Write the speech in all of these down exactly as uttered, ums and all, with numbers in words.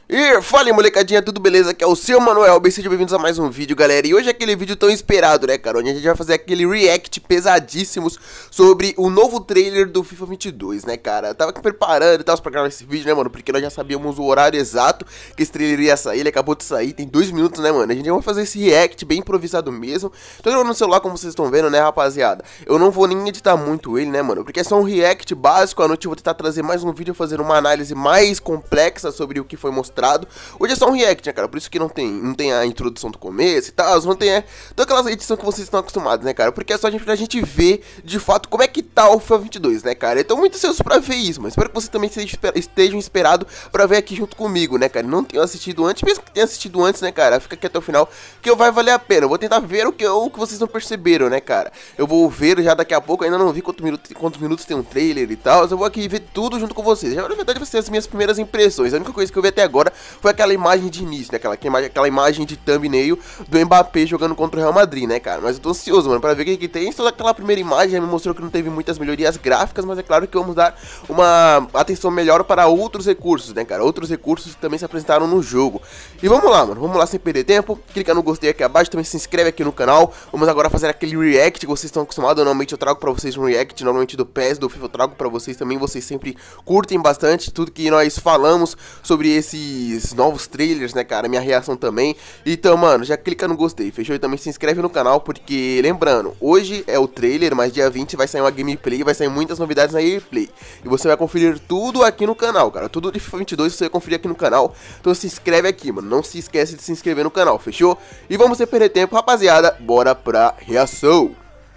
E fala aí, molecadinha, tudo beleza? Aqui é o seu Manuel, bem, sejam bem-vindos a mais um vídeo, galera. E hoje é aquele vídeo tão esperado, né, cara? Onde a gente vai fazer aquele react pesadíssimos sobre o novo trailer do FIFA vinte e dois, né, cara? Eu tava aqui preparando e tal pra gravar esse vídeo, né, mano? Porque nós já sabíamos o horário exato que esse trailer ia sair, ele acabou de sair, tem dois minutos, né, mano? A gente vai fazer esse react bem improvisado mesmo. Tô gravando no celular, como vocês estão vendo, né, rapaziada? Eu não vou nem editar muito ele, né, mano? Porque é só um react básico. À noite eu vou tentar trazer mais um vídeo fazendo uma análise mais complexa sobre o que foi mostrado. Hoje é só um react, né, cara? Por isso que não tem, não tem a introdução do começo e tal, não tem é, todas aquelas edições que vocês estão acostumados, né, cara? Porque é só a gente, pra gente ver, de fato, como é que tá o FIFA vinte e dois, né, cara? Eu tô muito ansioso pra ver isso, mas espero que vocês também estejam esperados pra ver aqui junto comigo, né, cara? Não tenham assistido antes, mesmo que tenha assistido antes, né, cara? Fica aqui até o final, que vai valer a pena. Eu vou tentar ver o que, o que vocês não perceberam, né, cara? Eu vou ver já daqui a pouco, ainda não vi quantos minutos, quantos minutos tem um trailer e tal, eu vou aqui ver tudo junto com vocês. Já, na verdade, vai ser as minhas primeiras impressões. A única coisa que eu vi até agora foi aquela imagem de início, né? Aquela, aquela imagem de thumbnail do Mbappé jogando contra o Real Madrid, né, cara? Mas eu tô ansioso, mano, pra ver o que que tem. Toda aquela primeira imagem já me mostrou que não teve muitas melhorias gráficas, mas é claro que vamos dar uma atenção melhor para outros recursos, né, cara? Outros recursos que também se apresentaram no jogo. E vamos lá, mano, vamos lá sem perder tempo. Clica no gostei aqui abaixo, também se inscreve aqui no canal. Vamos agora fazer aquele react que vocês estão acostumados. Normalmente eu trago pra vocês um react, normalmente do P E S, do FIFA eu trago pra vocês também. Vocês sempre curtem bastante tudo que nós falamos sobre esses novos trailers, né, cara? Minha reação também. Então, mano, já clica no gostei, fechou? E também se inscreve no canal, porque, lembrando, hoje é o trailer, mas dia vinte vai sair uma gameplay, vai sair muitas novidades na gameplay. E você vai conferir tudo aqui no canal, cara. Tudo de FIFA vinte e dois você vai conferir aqui no canal. Então se inscreve aqui, mano. Não se esquece de se inscrever no canal, fechou? E vamos sem perder tempo, rapaziada. Bora pra reação.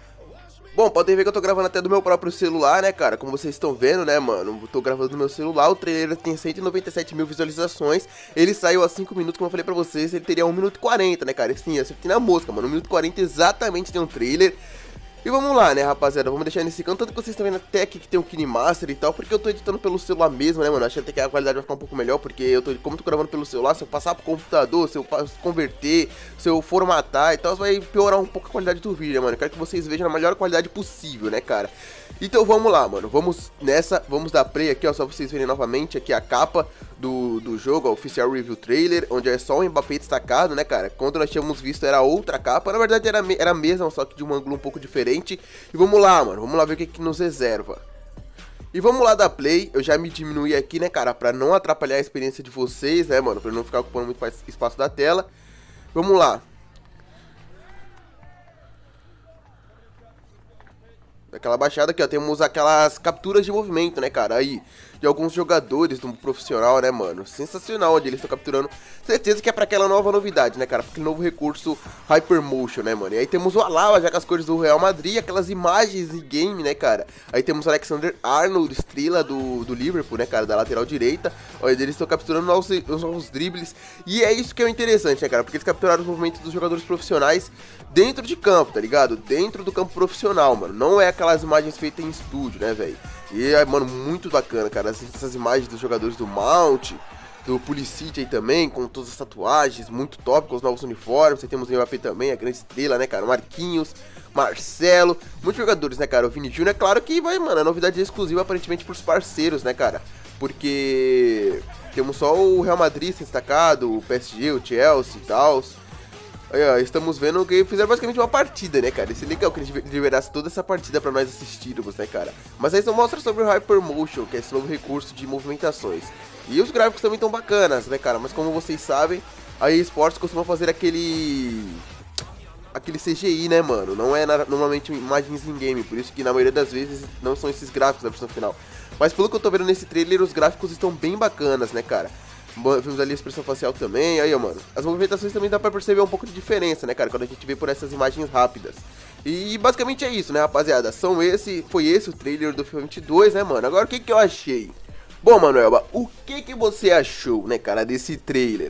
Bom, podem ver que eu tô gravando até do meu próprio celular, né, cara? Como vocês estão vendo, né, mano? Eu tô gravando do meu celular. O trailer tem cento e noventa e sete mil visualizações. Ele saiu há cinco minutos, como eu falei pra vocês. Ele teria um minuto e quarenta, né, cara? Sim, eu acertei na mosca, mano. um minuto e quarenta exatamente tem um trailer. E vamos lá, né, rapaziada, vamos deixar nesse canto, tanto que vocês estão vendo até aqui que tem um KineMaster e tal, porque eu tô editando pelo celular mesmo, né, mano, acho até que a qualidade vai ficar um pouco melhor, porque eu tô, como eu tô gravando pelo celular, se eu passar pro computador, se eu converter, se eu formatar e tal, vai piorar um pouco a qualidade do vídeo, né, mano, eu quero que vocês vejam na melhor qualidade possível, né, cara. Então vamos lá, mano, vamos nessa, vamos dar play aqui, ó, só pra vocês verem novamente aqui a capa do, do jogo, ó, Oficial Review Trailer, onde é só o Mbappé destacado, né, cara. Quando nós tínhamos visto era outra capa, na verdade era, era a mesma, só que de um ângulo um pouco diferente. E vamos lá, mano, vamos lá ver o que, que nos reserva. E vamos lá dar play, eu já me diminui aqui, né, cara, pra não atrapalhar a experiência de vocês, né, mano, pra não ficar ocupando muito mais espaço da tela. Vamos lá. Daquela baixada aqui, ó, temos aquelas capturas de movimento, né, cara, aí, de alguns jogadores do profissional, né, mano, sensacional onde eles estão capturando, certeza que é pra aquela nova novidade, né, cara, pra aquele novo recurso Hypermotion, né, mano, e aí temos o Alaba já com as cores do Real Madrid, aquelas imagens de game, né, cara, aí temos o Alexander Arnold, estrela do, do Liverpool, né, cara, da lateral direita, onde eles estão capturando novos, os novos dribles, e é isso que é o interessante, né, cara, porque eles capturaram os movimentos dos jogadores profissionais dentro de campo, tá ligado, dentro do campo profissional, mano, não é aquelas imagens feitas em estúdio, né, velho. E é, mano, muito bacana, cara, essas imagens dos jogadores do Mount, do Pulisic aí também, com todas as tatuagens, muito top, com os novos uniformes. Aí temos o Mbappé também, a grande estrela, né, cara, Marquinhos, Marcelo, muitos jogadores, né, cara, o Vini Júnior, é claro que vai, mano, a novidade exclusiva aparentemente pros parceiros, né, cara, porque temos só o Real Madrid destacado, o P S G, o Chelsea e tal. Aí, ó, estamos vendo que fizeram basicamente uma partida, né, cara? Isso é legal que eles liberassem toda essa partida pra nós assistirmos, né, cara? Mas aí só mostra sobre o Hypermotion, que é esse novo recurso de movimentações. E os gráficos também estão bacanas, né, cara? Mas como vocês sabem, a EA Sports costuma fazer aquele... aquele C G I, né, mano? Não é na... normalmente imagens em game, por isso que na maioria das vezes não são esses gráficos da versão final. Mas pelo que eu tô vendo nesse trailer, os gráficos estão bem bacanas, né, cara? Vimos ali a expressão facial também, aí ó, mano, as movimentações também dá pra perceber um pouco de diferença, né, cara, quando a gente vê por essas imagens rápidas. E basicamente é isso, né, rapaziada, são esse, foi esse o trailer do FIFA vinte e dois, né, mano. Agora o que que eu achei? Bom, Manuelba, o que que você achou, né, cara, desse trailer?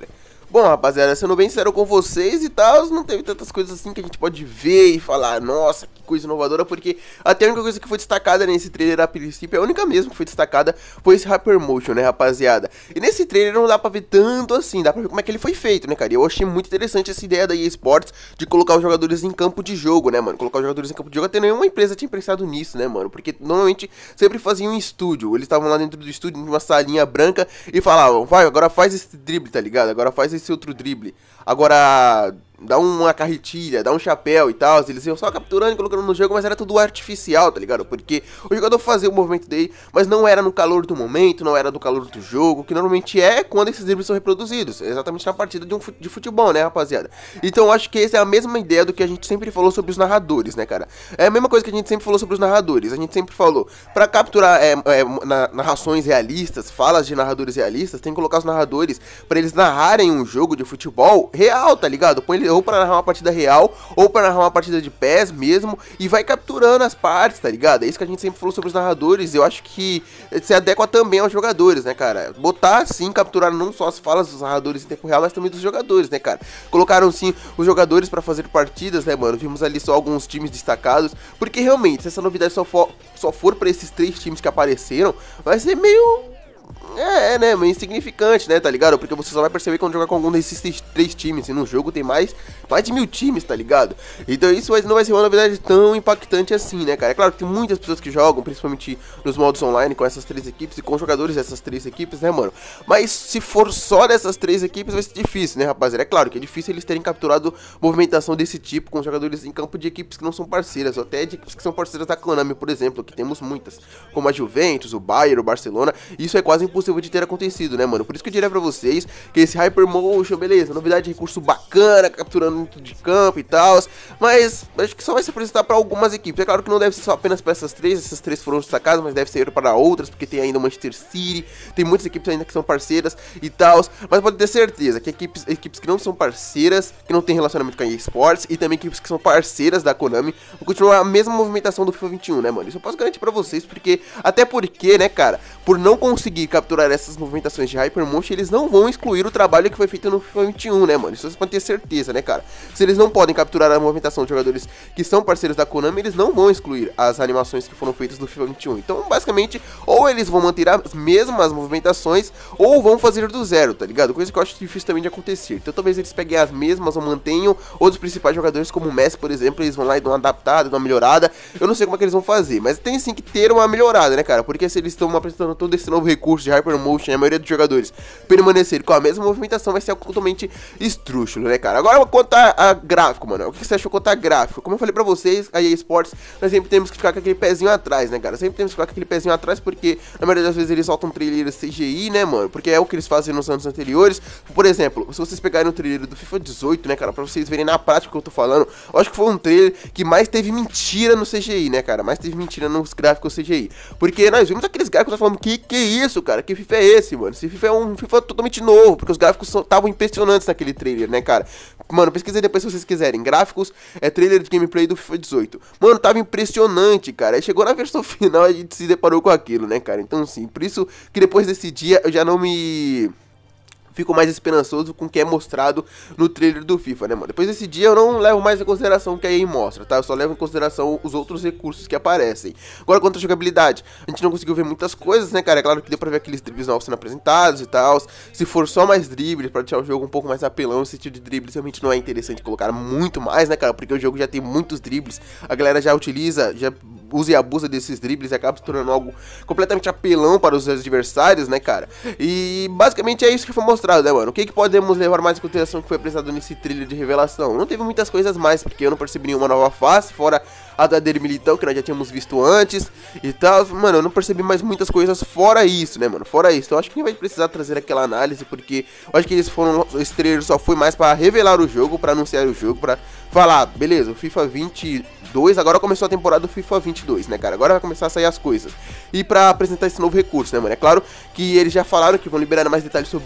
Bom, rapaziada, sendo bem sincero com vocês e tal, não teve tantas coisas assim que a gente pode ver e falar, nossa, que coisa inovadora, porque até a única coisa que foi destacada nesse trailer a princípio, a única mesmo que foi destacada foi esse Hypermotion, né, rapaziada? E nesse trailer não dá pra ver tanto assim, dá pra ver como é que ele foi feito, né, cara? E eu achei muito interessante essa ideia da E A Sports de colocar os jogadores em campo de jogo, né, mano? Colocar os jogadores em campo de jogo, até nenhuma empresa tinha pensado nisso, né, mano? Porque normalmente sempre faziam em estúdio, eles estavam lá dentro do estúdio, numa salinha branca e falavam, vai, agora faz esse drible, tá ligado? Agora faz esse outro drible. Agora dá uma carretilha, dá um chapéu e tal, eles iam só capturando e colocando no jogo, mas era tudo artificial, tá ligado? Porque o jogador fazia o movimento dele, mas não era no calor do momento, não era do calor do jogo, que normalmente é quando esses dribles são reproduzidos, exatamente na partida de um de futebol, né, rapaziada? Então eu acho que essa é a mesma ideia do que a gente sempre falou sobre os narradores, né, cara? É a mesma coisa que a gente sempre falou sobre os narradores, a gente sempre falou, pra capturar é, é, na, narrações realistas, falas de narradores realistas, tem que colocar os narradores pra eles narrarem um jogo de futebol real, tá ligado? Põe ele ou pra narrar uma partida real, ou pra narrar uma partida de pés mesmo, e vai capturando as partes, tá ligado? É isso que a gente sempre falou sobre os narradores, e eu acho que se adequa também aos jogadores, né, cara? Botar, sim, capturar não só as falas dos narradores em tempo real, mas também dos jogadores, né, cara? Colocaram, sim, os jogadores pra fazer partidas, né, mano? Vimos ali só alguns times destacados, porque realmente, se essa novidade só for, só for pra esses três times que apareceram, vai ser meio... É, é, né, meio insignificante, né, tá ligado? Porque você só vai perceber quando jogar com algum desses três times. E no jogo tem mais, mais de mil times, tá ligado? Então isso não vai ser uma novidade tão impactante assim, né, cara? É claro que tem muitas pessoas que jogam, principalmente nos modos online, com essas três equipes e com jogadores dessas três equipes, né, mano? Mas se for só dessas três equipes vai ser difícil, né, rapaziada? É claro que é difícil eles terem capturado movimentação desse tipo com jogadores em campo de equipes que não são parceiras, ou até de equipes que são parceiras da Konami, por exemplo, que temos muitas, como a Juventus, o Bayern, o Barcelona. Isso é quase impossível de ter acontecido, né, mano? Por isso que eu diria pra vocês que esse Hypermotion, beleza, novidade de recurso bacana, capturando dentro de campo e tal, mas acho que só vai se apresentar pra algumas equipes. É claro que não deve ser só apenas pra essas três, essas três foram destacadas, mas deve ser para outras, porque tem ainda o Manchester City, tem muitas equipes ainda que são parceiras e tal, mas pode ter certeza que equipes, equipes que não são parceiras, que não tem relacionamento com a E A Sports, e também equipes que são parceiras da Konami, vão continuar a mesma movimentação do FIFA vinte e um, né, mano? Isso eu posso garantir pra vocês, porque, até porque, né, cara, por não conseguir capturar essas movimentações de Hypermotion, eles não vão excluir o trabalho que foi feito no FIFA vinte e um, né, mano? Isso vocês podem ter certeza, né, cara? Se eles não podem capturar a movimentação de jogadores que são parceiros da Konami, eles não vão excluir as animações que foram feitas no FIFA vinte e um. Então, basicamente, ou eles vão manter as mesmas movimentações, ou vão fazer do zero, tá ligado? Coisa que eu acho difícil também de acontecer. Então, talvez eles peguem as mesmas ou mantenham outros principais jogadores, como o Messi, por exemplo, eles vão lá e dão uma adaptada, dão uma melhorada. Eu não sei como é que eles vão fazer, mas tem sim que ter uma melhorada, né, cara? Porque se eles estão apresentando todo esse novo recurso de Hypermotion, a maioria dos jogadores permanecer com a mesma movimentação, vai ser algo totalmente estrúxulo, né, cara? Agora, quanto a, a gráfico, mano, o que você achou quanto a gráfico? Como eu falei pra vocês, a E A Sports, nós sempre temos que ficar com aquele pezinho atrás, né, cara? Sempre temos que ficar com aquele pezinho atrás, porque na maioria das vezes eles soltam trailer C G I, né, mano? Porque é o que eles fazem nos anos anteriores. Por exemplo, se vocês pegarem o trailer do FIFA dezoito, né, cara, pra vocês verem na prática o que eu tô falando, eu acho que foi um trailer que mais teve mentira no C G I, né, cara? Mais teve mentira nos gráficos C G I. Porque nós vimos aqueles gráficos falando, que que é isso, cara? Que FIFA é esse, mano? Esse FIFA é um FIFA totalmente novo, porque os gráficos estavam impressionantes naquele trailer, né, cara? Mano, pesquisei depois se vocês quiserem. Gráficos é trailer de gameplay do FIFA dezoito. Mano, tava impressionante, cara. Aí chegou na versão final e a gente se deparou com aquilo, né, cara? Então, sim, por isso que depois desse dia eu já não me... fico mais esperançoso com o que é mostrado no trailer do FIFA, né, mano? Depois desse dia eu não levo mais em consideração o que a E A mostra, tá? Eu só levo em consideração os outros recursos que aparecem. Agora, quanto à jogabilidade, a gente não conseguiu ver muitas coisas, né, cara? É claro que deu pra ver aqueles dribles novos sendo apresentados e tal. Se for só mais dribles, pra deixar o jogo um pouco mais apelão, esse tipo de dribles realmente não é interessante colocar muito mais, né, cara? Porque o jogo já tem muitos dribles, a galera já utiliza, já usa e abusa desses dribles e acaba se tornando algo completamente apelão para os adversários, né, cara? E basicamente é isso que foi mostrado, né, mano? O que que podemos levar mais em consideração que foi apresentado nesse trailer de revelação? Não teve muitas coisas mais, porque eu não percebi nenhuma nova face, fora a da Dele Militão, que nós já tínhamos visto antes e tal. Mano, eu não percebi mais muitas coisas fora isso, né, mano? Fora isso. Então eu acho que nem vai precisar trazer aquela análise, porque eu acho que eles foram, esse trailer só foi mais pra revelar o jogo, pra anunciar o jogo, pra falar, beleza, o FIFA vinte e dois, agora começou a temporada do FIFA vinte e dois, né, cara? Agora vai começar a sair as coisas. E pra apresentar esse novo recurso, né, mano? É claro que eles já falaram que vão liberar mais detalhes sobre ele no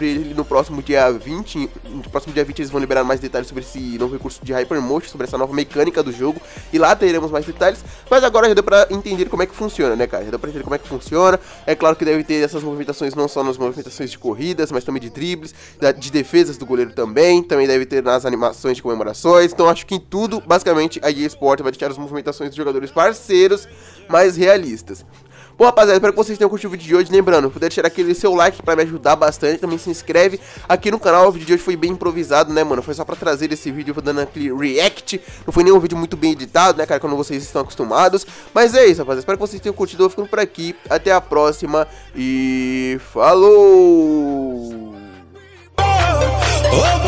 no próximo dia vinte. No próximo dia vinte eles vão liberar mais detalhes sobre esse novo recurso de Hypermotion, sobre essa nova mecânica do jogo. E lá teremos mais detalhes. Mas agora já deu pra entender como é que funciona, né, cara? Já deu pra entender como é que funciona. É claro que deve ter essas movimentações não só nas movimentações de corridas, mas também de dribles, de defesas do goleiro também. Também deve ter nas animações de comemorações. Então acho que em tudo, basicamente, a E A Sports vai deixar as movimentações dos jogadores parceiros mais realistas. Bom, rapaziada, espero que vocês tenham curtido o vídeo de hoje. Lembrando, puder deixar aquele seu like pra me ajudar bastante. Também se inscreve aqui no canal. O vídeo de hoje foi bem improvisado, né, mano? Foi só pra trazer esse vídeo, dando aquele react. Não foi nenhum vídeo muito bem editado, né, cara, como vocês estão acostumados. Mas é isso, rapaziada. Espero que vocês tenham curtido. Eu vou ficando por aqui. Até a próxima. E falou!